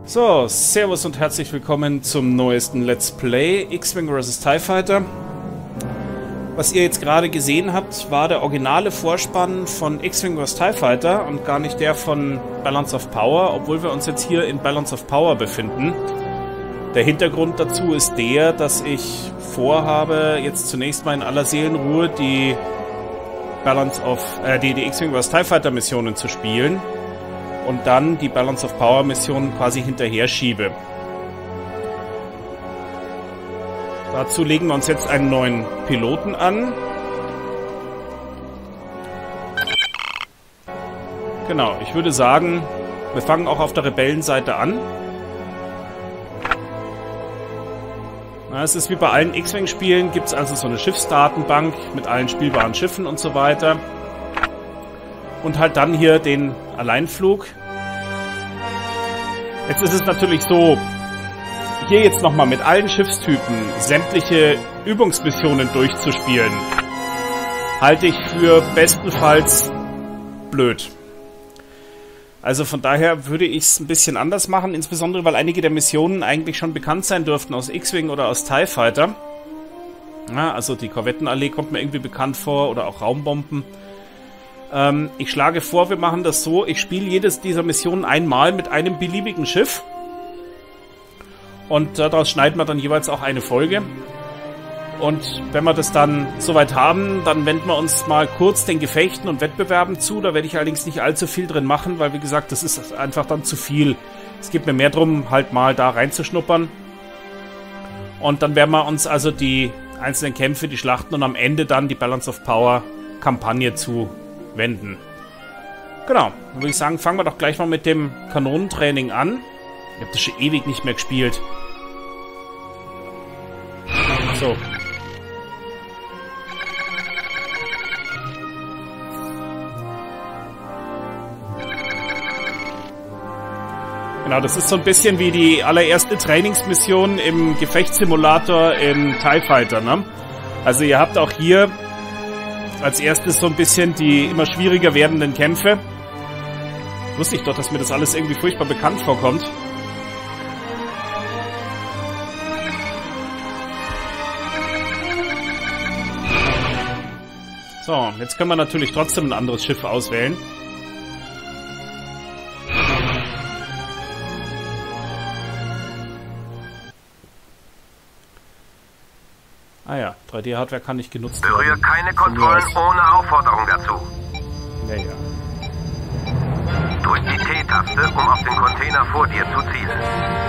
So, servus und herzlich willkommen zum neuesten Let's Play X-Wing vs. TIE Fighter. Was ihr jetzt gerade gesehen habt, war der originale Vorspann von X-Wing vs. TIE Fighter und gar nicht der von Balance of Power, obwohl wir uns jetzt hier in Balance of Power befinden. Der Hintergrund dazu ist der, dass ich vorhabe, jetzt zunächst mal in aller Seelenruhe die X-Wing vs. TIE Fighter Missionen zu spielen und dann die Balance of Power Mission quasi hinterher schiebe. Dazu legen wir uns jetzt einen neuen Piloten an. Genau, ich würde sagen, wir fangen auch auf der Rebellenseite an. Na, es ist wie bei allen X-Wing-Spielen, gibt es also so eine Schiffsdatenbank mit allen spielbaren Schiffen und so weiter. Und halt dann hier den Alleinflug. Jetzt ist es natürlich so, hier jetzt nochmal mit allen Schiffstypen sämtliche Übungsmissionen durchzuspielen, halte ich für bestenfalls blöd. Also von daher würde ich es ein bisschen anders machen, insbesondere weil einige der Missionen eigentlich schon bekannt sein dürften aus X-Wing oder aus TIE Fighter. Ja, also die Korvettenallee kommt mir irgendwie bekannt vor oder auch Raumbomben. Ich schlage vor, wir machen das so, ich spiele jedes dieser Missionen einmal mit einem beliebigen Schiff. Und daraus schneiden wir dann jeweils auch eine Folge. Und wenn wir das dann soweit haben, dann wenden wir uns mal kurz den Gefechten und Wettbewerben zu. Da werde ich allerdings nicht allzu viel drin machen, weil wie gesagt, das ist einfach dann zu viel. Es geht mir mehr darum, halt mal da reinzuschnuppern. Und dann werden wir uns also die einzelnen Kämpfe, die Schlachten und am Ende dann die Balance of Power Kampagne zuwenden. Genau, dann würde ich sagen, fangen wir doch gleich mal mit dem Kanonentraining an. Ich habe das schon ewig nicht mehr gespielt. So. Genau, das ist so ein bisschen wie die allererste Trainingsmission im Gefechtssimulator in TIE Fighter, ne? Also ihr habt auch hier als erstes so ein bisschen die immer schwieriger werdenden Kämpfe. Wusste ich doch, dass mir das alles irgendwie furchtbar bekannt vorkommt. So, jetzt können wir natürlich trotzdem ein anderes Schiff auswählen. Ah ja, 3D-Hardware kann nicht genutzt werden. Berühre keine Kontrollen ohne Aufforderung dazu. Ja, ja. Drück die T-Taste, um auf den Container vor dir zu zielen.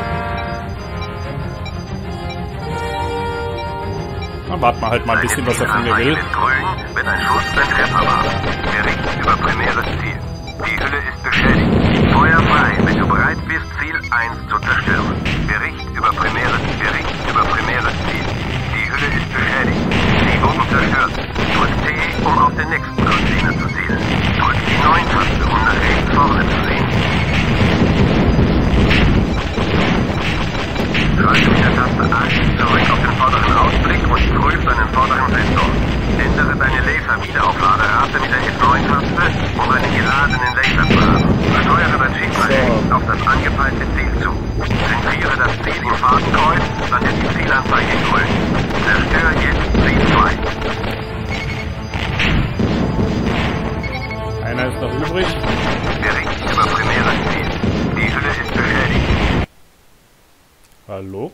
Dann warten wir halt mal ein bisschen, was er von mir will. Mit grün wird ein Schuss ein Treffer machen. Bericht über primäres Ziel. Die Hülle ist beschädigt. Feuer frei, wenn du bereit bist, Ziel 1 zu zerstören. Bericht über primäres Ziel. Die Hülle ist beschädigt. Sie wurden zerstört. Drück T, um auf den nächsten Container zu zielen. Drück die 9-Taste, um nach rechts vorne zu sehen. Drücke mit der Taste 1 zurück auf den vorderen Ausblick und prüfe deinen vorderen Sensor. Ändere deine Laser-Wiederaufladerate mit der F9-Taste, um einen geladenen Laser zu haben. Steuere dein Schiff rechts auf das angepeilte Ziel zu. Zentriere das Ziel im Fahrtenkreuz, dann wird die Zielanzeige grün. Zerstöre jetzt Ziel 2. Einer ist noch übrig. Bericht über primäres Ziel. Die Hülle ist beschädigt. Hallo?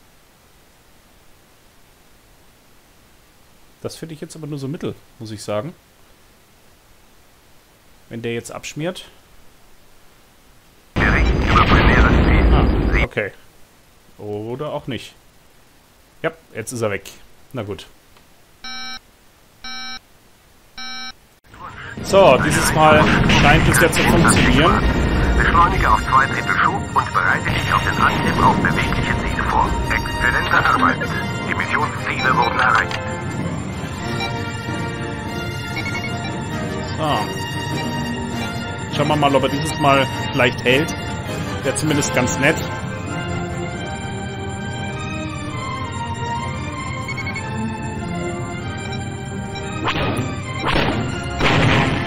Das finde ich jetzt aber nur so mittel, muss ich sagen. Wenn der jetzt abschmiert. Bericht über primäres Ziel. Ah, okay. Oder auch nicht. Ja, jetzt ist er weg. Na gut. So, dieses Mal scheint es ja zu funktionieren. Beschleunige auf 2/3 Schub und bereite dich auf den Angriff auf bewegliche Ziele vor. Exzellente Arbeit. Die Missionsziele wurden erreicht. So. Schauen wir mal, ob er dieses Mal vielleicht hält. Wäre zumindest ganz nett.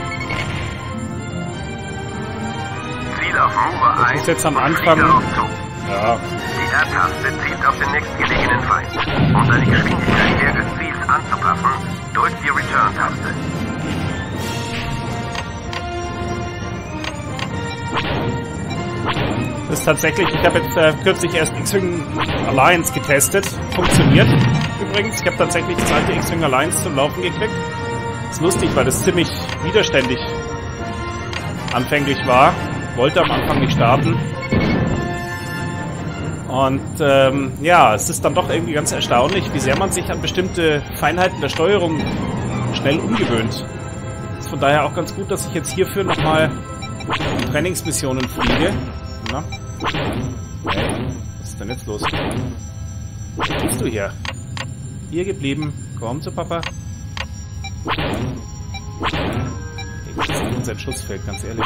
Ziel auf Mover 1. Das ist jetzt am Anfang Ja. Die R-Taste zielt auf den nächstgelegenen Feind. Um seine Geschwindigkeit der des Ziels anzupassen, drückt die Return-Taste. Das ist tatsächlich, ich habe jetzt kürzlich erst X-Wing Alliance getestet. Funktioniert übrigens. Ich habe tatsächlich das alte X-Wing Alliance zum Laufen gekriegt. Ist lustig, weil das ziemlich widerständig anfänglich war. Wollte am Anfang nicht starten. Und ja, es ist dann doch irgendwie ganz erstaunlich, wie sehr man sich an bestimmte Feinheiten der Steuerung schnell umgewöhnt. Ist von daher auch ganz gut, dass ich jetzt hierfür nochmal Trainingsmissionen fliege. Na? Hey, was ist denn jetzt los? Was bist du hier? Hier geblieben. Komm zu Papa. Das ist unser Schussfeld, ganz ehrlich.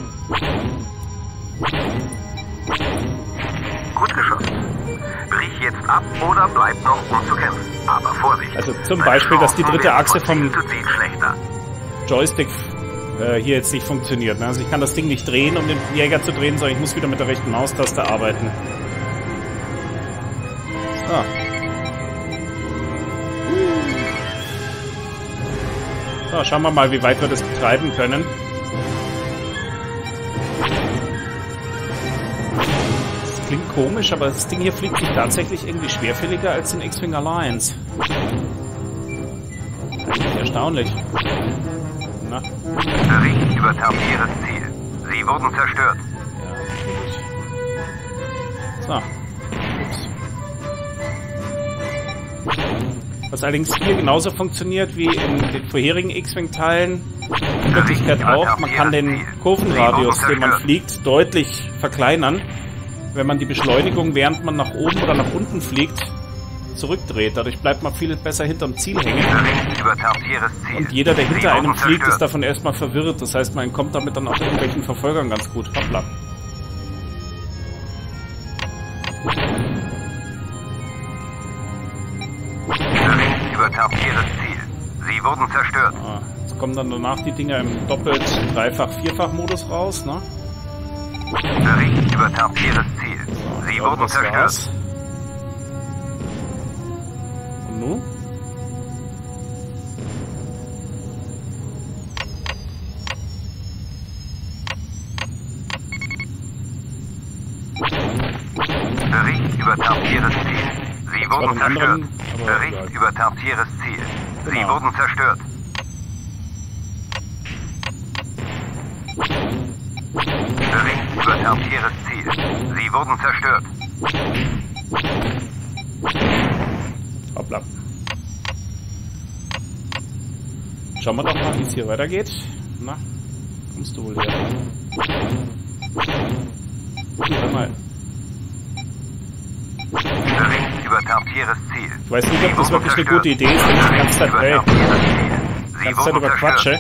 Gut geschossen. Brich jetzt ab oder bleib noch zu kämpfen. Aber Vorsicht. Also zum Beispiel, dass die dritte Achse vom schlechter. Joystick hier jetzt nicht funktioniert. Also ich kann das Ding nicht drehen, um den Jäger zu drehen, sondern ich muss wieder mit der rechten Maustaste arbeiten. So. So, schauen wir mal, wie weit wir das betreiben können. Das klingt komisch, aber das Ding hier fliegt sich tatsächlich irgendwie schwerfälliger als in X-Wing Alliance. Eigentlich erstaunlich. Na? Bericht über Tartieres Ziel. Sie wurden zerstört. Ja, so. Ups. Was allerdings hier genauso funktioniert wie in den vorherigen X-Wing-Teilen. In Wirklichkeit auch. Man kann den Kurvenradius, den man fliegt, deutlich verkleinern, wenn man die Beschleunigung, während man nach oben oder nach unten fliegt, zurückdreht. Dadurch bleibt man viel besser hinterm Ziel hängen. Und jeder, der hinter einem fliegt, ist davon erstmal verwirrt. Das heißt, man kommt damit dann auch irgendwelchen Verfolgern ganz gut. Hoppla. Über Tartieres Ziel. Sie wurden zerstört. Ah, jetzt kommen dann danach die Dinger im Doppelt-, Dreifach-, Vierfach-Modus raus, ne? Bericht über Tartieres Ziel. So, Sie wurden zerstört. War's. Und nun? Bericht über Tartieres Ziel. Sie wurden zerstört. Bericht über Tartieres Ziel. Sie Genau. wurden zerstört. Bericht über Tartieres Ziel. Sie wurden zerstört. Hoppla. Schauen wir doch mal, wie es hier weitergeht. Na, kommst du wohl her? Warte mal. Bericht über Tartieres Ziel. Ich weiß nicht, ob das wirklich eine gute Idee ist, wenn ich die ganze Zeit, überquatsche.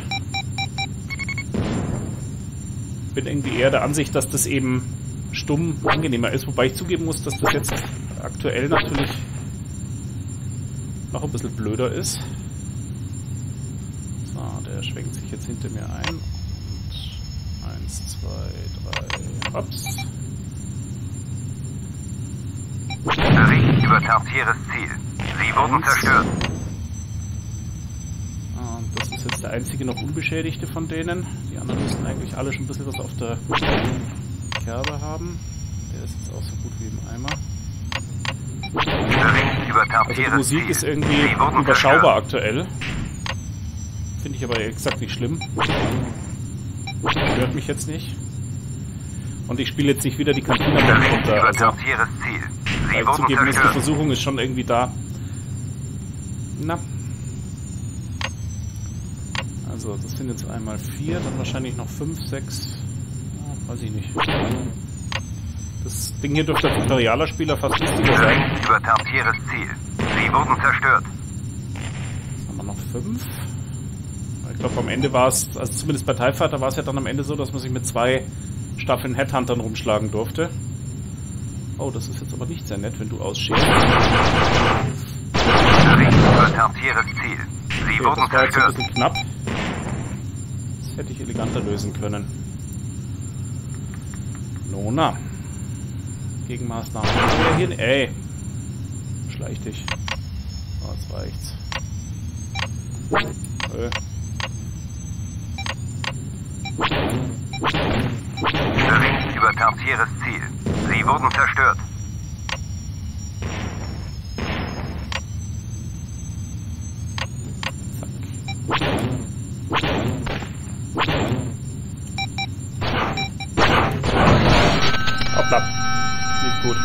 Ich bin irgendwie eher der Ansicht, dass das eben stumm angenehmer ist, wobei ich zugeben muss, dass das jetzt aktuell natürlich noch ein bisschen blöder ist. So, der schwenkt sich jetzt hinter mir ein. Und 1, 2, 3, hops. Bericht über Tartieres Ziel. Sie wurden zerstört. Und das ist jetzt der einzige noch unbeschädigte von denen. Die anderen müssten eigentlich alle schon ein bisschen was auf der Kerbe haben. Der ist jetzt auch so gut wie im Eimer. Bericht über Tartieres Also die Musik Ziel. ist irgendwie überschaubar aktuell. Finde ich aber ehrlich gesagt nicht schlimm. Stört mich jetzt nicht. Und ich spiele jetzt nicht wieder die Cantina runter. Über Also, Tartieres Ziel. Sie weil wurden zugeben ist, die zerstört. Versuchung ist schon irgendwie da. Na. Also, das sind jetzt einmal 4, dann wahrscheinlich noch 5, 6. Oh, weiß ich nicht. Das Ding hier dürfte als imperialer Spieler fast lustiger sein. Bericht über Tartieres Ziel. Sie wurden zerstört. Jetzt haben wir noch 5. Ich glaube, am Ende war es, also zumindest bei TIE Fighter war es ja dann am Ende so, dass man sich mit 2 Staffeln Headhuntern rumschlagen durfte. Oh, das ist jetzt aber nicht sehr nett, wenn du ausscherst. Bericht über Tartieres Ziel. Sie Okay, wurden das war jetzt ein zerstört. bisschen knapp. Das hätte ich eleganter lösen können. Nona. Gegenmaßnahmen. Wo hin? Ey! Schleich dich. Oh, jetzt reicht's. Bericht über tertiäres Ziel. Sie wurden zerstört. Hoppla. Nicht gut.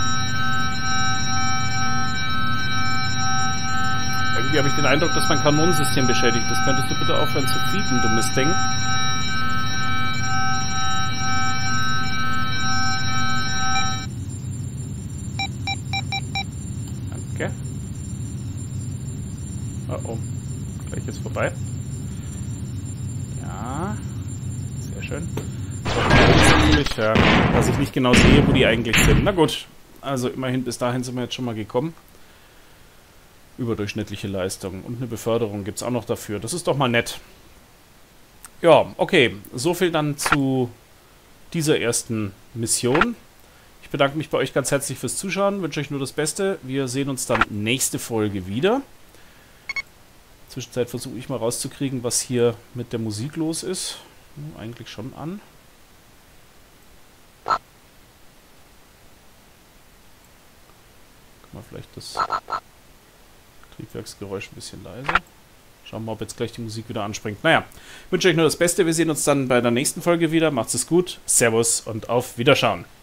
Irgendwie habe ich den Eindruck, dass mein Kanonensystem beschädigt ist. Könntest du bitte aufhören zu fliegen, dummes Ding? Danke. Oh, gleich ist vorbei. Ja. Sehr schön. Ja, dass ich nicht genau sehe, wo die eigentlich sind. Na gut, also immerhin bis dahin sind wir jetzt schon mal gekommen. Überdurchschnittliche Leistung und eine Beförderung gibt es auch noch dafür. Das ist doch mal nett. Ja, okay, so viel dann zu dieser ersten Mission. Ich bedanke mich bei euch ganz herzlich fürs Zuschauen, wünsche euch nur das Beste. Wir sehen uns dann nächste Folge wieder. In der Zwischenzeit versuche ich mal rauszukriegen, was hier mit der Musik los ist. Eigentlich schon an. Mal vielleicht das Triebwerksgeräusch ein bisschen leiser. Schauen wir mal, ob jetzt gleich die Musik wieder anspringt. Naja, wünsche euch nur das Beste. Wir sehen uns dann bei der nächsten Folge wieder. Macht's es gut. Servus und auf Wiederschauen.